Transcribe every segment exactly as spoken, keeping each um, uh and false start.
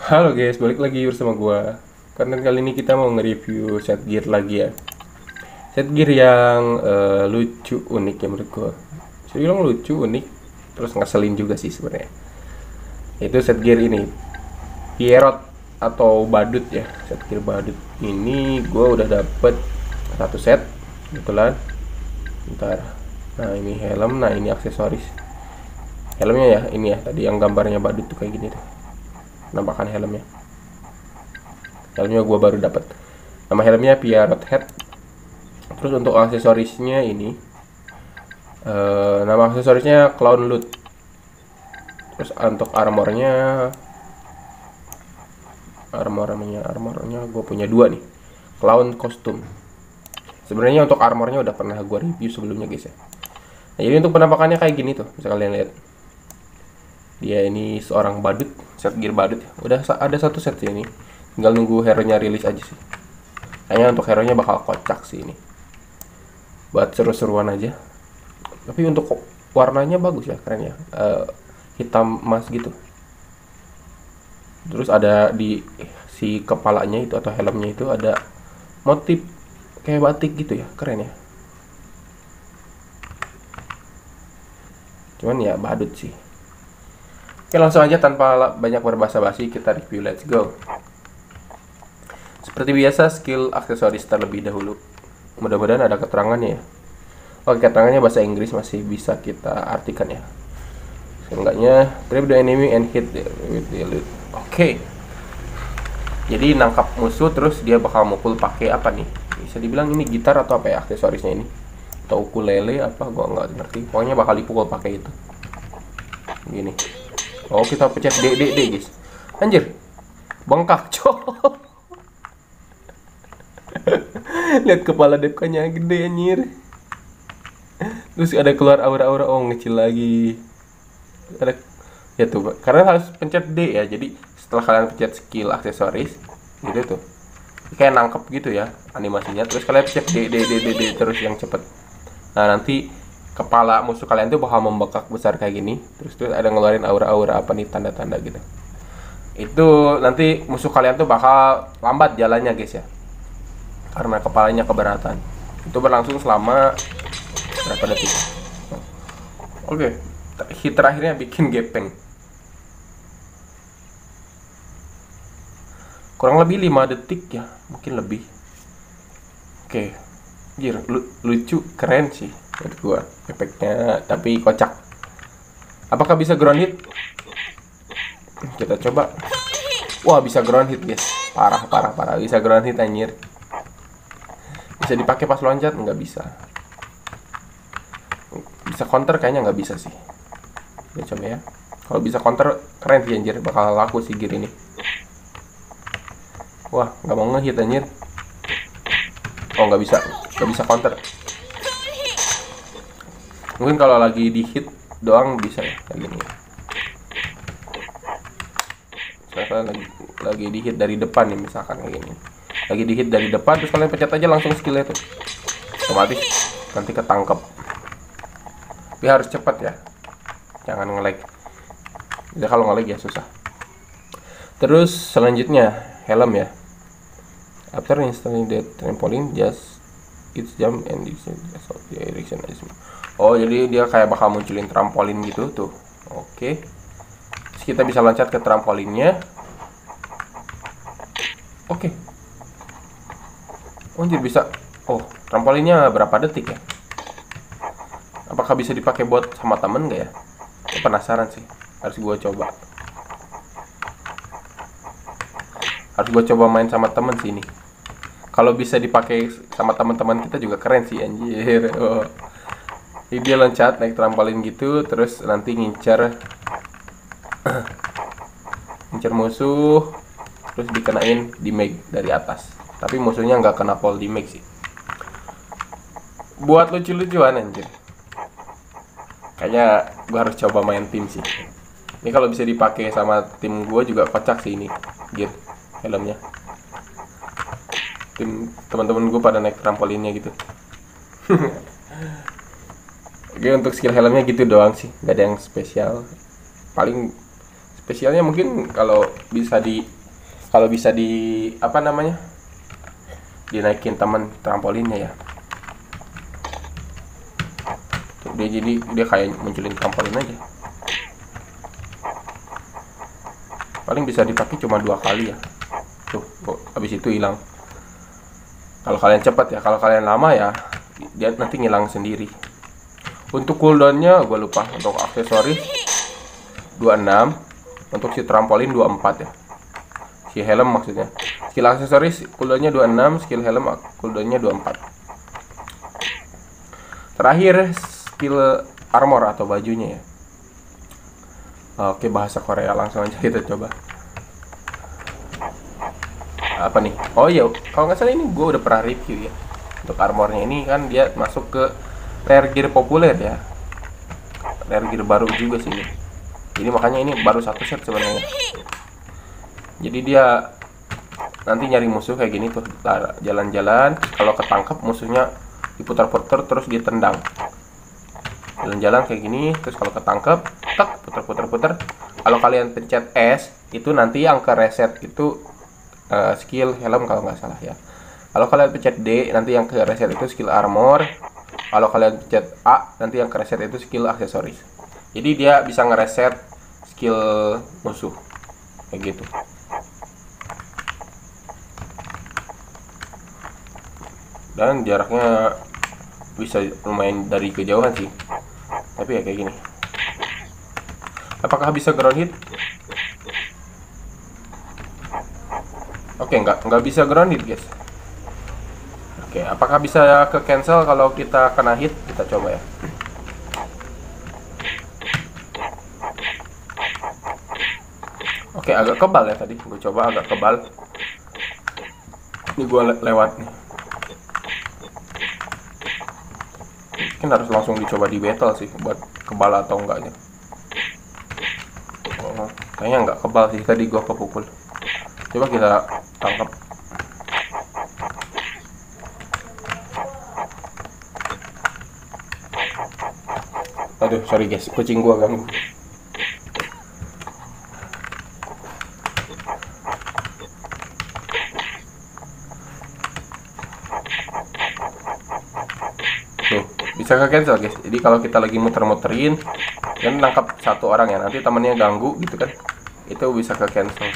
Halo guys, balik lagi bersama gua. Konten kali ini kita mau nge-review set gear lagi ya. Set gear yang eh, lucu, unik ya menurut gua. Saya bilang lucu, unik, terus ngeselin juga sih sebenarnya. Itu set gear ini, Pierrot atau badut ya. Set gear badut ini gua udah dapet satu set kebetulan. Ntar, nah ini helm, nah ini aksesoris. Helmnya ya, ini ya tadi yang gambarnya badut tuh kayak gini tuh. Nampakkan helmnya. Helmnya gue baru dapat. Nama helmnya Pierrot Head. Terus untuk aksesorisnya ini, uh, nama aksesorisnya Clown Loot. Terus untuk armornya, armornya, armornya gue punya dua nih. Clown Costume. Sebenarnya untuk armornya udah pernah gue review sebelumnya guys ya. Nah, jadi untuk penampakannya kayak gini tuh, bisa kalian lihat. Dia ini seorang badut, set gear badut. Udah ada satu set sih ini. Tinggal nunggu hero-nya rilis aja sih. Kayaknya untuk hero-nya bakal kocak sih ini. Buat seru-seruan aja. Tapi untuk warnanya bagus ya, keren ya. Uh, hitam emas gitu. Terus ada di si kepalanya itu atau helmnya itu ada motif kayak batik gitu ya, keren ya. Cuman ya badut sih. Oke, langsung aja tanpa banyak berbasa-basi kita review, let's go. Seperti biasa, skill aksesoris terlebih dahulu. Mudah-mudahan ada keterangannya ya. Oke, keterangannya bahasa Inggris masih bisa kita artikan ya. Seenggaknya, trip the enemy and hit with the loot. Oke. Jadi nangkap musuh terus dia bakal mukul pakai apa nih? Bisa dibilang ini gitar atau apa ya aksesorisnya ini? Atau ukulele apa? Gua nggak ngerti. Pokoknya bakal dipukul pakai itu. Gini. Oh, kita pencet D D D guys. Anjir. Bengkak, cok. Lihat kepala Depkanya gede anjir. Terus ada keluar aura-aura, oh ngecil lagi. Ada ya tuh, karena harus pencet D ya. Jadi setelah kalian pencet skill aksesoris gitu tuh. Kayak nangkep gitu ya animasinya. Terus kalian pencet D D D D D terus yang cepet. Nah, nanti kepala musuh kalian tuh bakal membengkak besar kayak gini. Terus tuh ada ngeluarin aura-aura apa nih, tanda-tanda gitu. Itu nanti musuh kalian tuh bakal lambat jalannya guys ya. Karena kepalanya keberatan. Itu berlangsung selama berapa detik. Oke, hit terakhirnya bikin gepeng. Kurang lebih lima detik ya, mungkin lebih. Oke. Jir, lucu, keren sih menurut gua efeknya, tapi kocak. Apakah bisa ground hit? Kita coba. Wah, bisa ground hit guys. Parah, parah, parah. Bisa ground hit anjir. Bisa dipakai pas loncat? Nggak bisa. Bisa counter? Kayaknya nggak bisa sih. Kita coba ya. Kalau bisa counter, keren sih anjir. Bakal laku sih gear ini. Wah, nggak mau ngehit anjir. Oh, nggak bisa. Nggak bisa counter. Mungkin kalau lagi di hit doang bisa ya. Kayak gini. Misalkan lagi, lagi di hit dari depan nih, misalkan kayak gini. Lagi di hit dari depan, terus kalian pencet aja langsung skillnya tuh. Otomatis nanti ketangkep. Tapi harus cepat ya. Jangan nge-lag. Jadi kalau nge-lag ya susah. Terus selanjutnya helm ya. After installing the trampoline, just it jump and the direction. Oh, jadi dia kayak bakal munculin trampolin gitu tuh. Oke. Terus kita bisa loncat ke trampolinnya. Oke. Oh, anjir bisa. Oh, trampolinnya berapa detik ya? Apakah bisa dipakai buat sama temen nggak ya? Saya penasaran sih. Harus gue coba. Harus gue coba main sama temen sih ini. Kalau bisa dipakai sama teman-teman kita juga keren sih anjir. Oh. Jadi dia loncat naik trampolin gitu, terus nanti ngincer ngincer musuh, terus dikenain damage dari atas. Tapi musuhnya nggak kena fall damage sih. Buat lucu-lucuan anjir. Kayaknya gue harus coba main tim sih. Ini kalau bisa dipakai sama tim gue juga kocak sih ini gear helmnya. Tim teman-teman gue pada naik trampolinnya gitu. Oke, untuk skill helmnya gitu doang sih, nggak ada yang spesial. Paling spesialnya mungkin kalau bisa di kalau bisa di apa namanya dinaikin teman trampolinnya ya. Tuh, dia jadi dia kayak munculin trampolin aja. Paling bisa dipakai cuma dua kali ya. Tuh, oh, habis itu hilang. Kalau kalian cepat ya, kalau kalian lama ya dia nanti ngilang sendiri. Untuk cooldownnya gue lupa. Untuk aksesoris dua puluh enam, untuk si trampolin dua puluh empat ya. Si helm maksudnya. Skill aksesoris cooldownnya dua puluh enam, skill helm cooldownnya dua puluh empat. Terakhir skill armor atau bajunya ya. Oke, bahasa Korea, langsung aja kita coba. Apa nih? Oh iya, kalau nggak salah ini gue udah pernah review ya. Untuk armornya ini kan dia masuk ke rare gear populer ya. Rare gear baru juga sih ini. Jadi makanya ini baru satu set sebenarnya. Jadi dia nanti nyari musuh kayak gini tuh, jalan-jalan, kalau ketangkep musuhnya diputar-putar terus ditendang. Jalan-jalan kayak gini, terus kalau ketangkep, tek, putar-putar-putar. Kalau kalian pencet S, itu nanti yang ke reset itu uh, skill helm kalau nggak salah ya. Kalau kalian pencet D, nanti yang ke reset itu skill armor. Kalau kalian pencet A, nanti yang ke reset itu skill aksesoris. Jadi dia bisa ngereset skill musuh kayak gitu. Dan jaraknya bisa lumayan dari kejauhan sih. Tapi ya kayak gini. Apakah bisa ground hit? Oke, nggak nggak bisa ground hit guys. Oke, apakah bisa ke cancel kalau kita kena hit? Kita coba ya. Oke, agak kebal ya tadi. Gue coba agak kebal. Ini gue le lewat nih. Mungkin harus langsung dicoba di battle sih buat kebal atau enggaknya. Oh, kayaknya nggak kebal sih tadi gue kepukul. Coba kita tangkap. Aduh, sorry guys, kucing gua ganggu. Tuh, bisa ke cancel guys. Jadi kalau kita lagi muter-muterin dan nangkap satu orang ya, nanti temennya ganggu gitu kan, itu bisa ke cancel.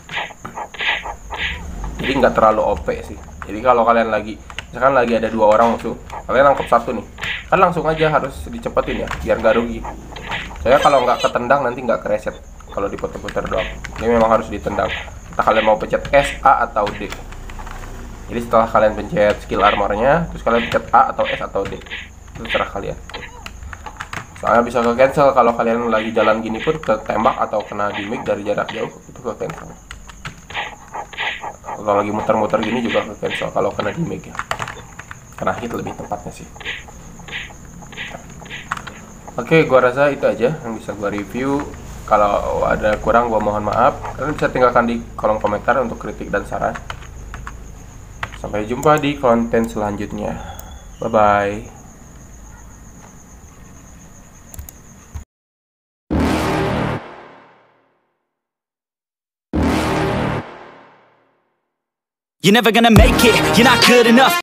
Jadi nggak terlalu O P sih. Jadi kalau kalian lagi, misalkan lagi ada dua orang musuh, kalian nangkap satu nih, kan langsung aja harus dicepetin ya, biar nggak rugi. Saya kalau nggak ketendang nanti nggak kereset kalau diputer-puter doang. Ini memang harus ditendang. Entah kalian mau pencet S, A atau D. Jadi setelah kalian pencet skill armornya, terus kalian pencet A atau S atau D. Itu terserah kalian. Soalnya bisa ke cancel kalau kalian lagi jalan gini pun ketembak atau kena damage dari jarak jauh, itu ke cancel. Kalau lagi muter-muter gini juga ke cancel kalau kena damage ya. Kena hit lebih tepatnya sih. Oke, gua rasa itu aja yang bisa gua review. Kalau ada kurang gua mohon maaf. Kalian bisa tinggalkan di kolom komentar untuk kritik dan saran. Sampai jumpa di konten selanjutnya. Bye bye. You're never gonna make it, you're not good enough.